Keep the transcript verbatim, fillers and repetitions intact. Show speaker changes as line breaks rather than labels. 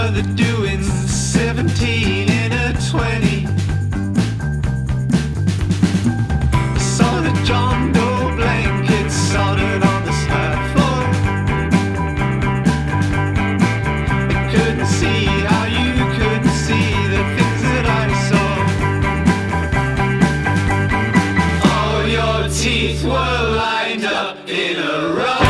mother doing seventeen in a twenty. I saw the John Doe blankets soldered on the slab floor. I couldn't see how you couldn't see the things that I saw. All your teeth were lined up in a row.